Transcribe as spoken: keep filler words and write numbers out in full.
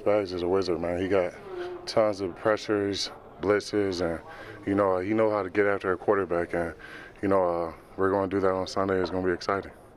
Spags is a wizard, man. He got tons of pressures, blitzes, and you know he know how to get after a quarterback. And you know uh, we're going to do that on Sunday. It's going to be exciting.